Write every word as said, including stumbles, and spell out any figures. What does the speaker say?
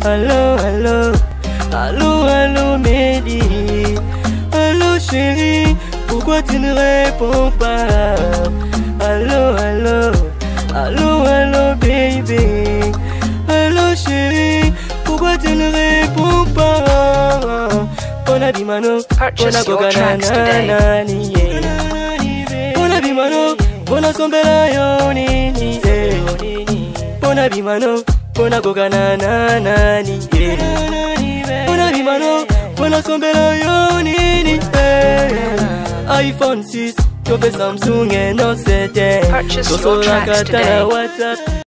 Allô, allô, allô, allô, Mehdi. Allô, chérie, pourquoi tu ne réponds pas? Allô, allô, allô, allô, baby. Allô, chérie, pourquoi tu ne réponds pas? Bona bimano, bona gogana ni ye. Bona bimano, bona sombela yo ni ni ye. Bona bimano, bona gogana ni ye. Bona bimano, bona sombela yo ni ni ye. iPhone six, chope Samsung et Note seven. Purchase your tracks today. WhatsApp.